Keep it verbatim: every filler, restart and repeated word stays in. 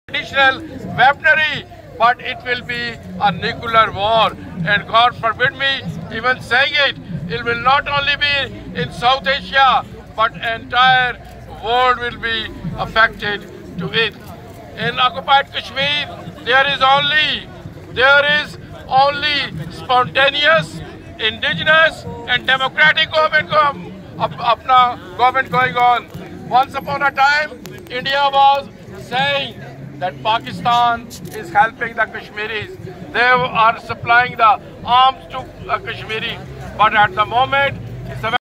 additional weaponry, but it will be a nuclear war. And God forbid me even saying it, it will not only be in South Asia, but entire world will be affected to it. In occupied Kashmir, there is only, there is only spontaneous, indigenous and democratic government, government going on. Once upon a time, India was saying that Pakistan is helping the Kashmiris. They are supplying the arms to the Kashmiri. But at the moment,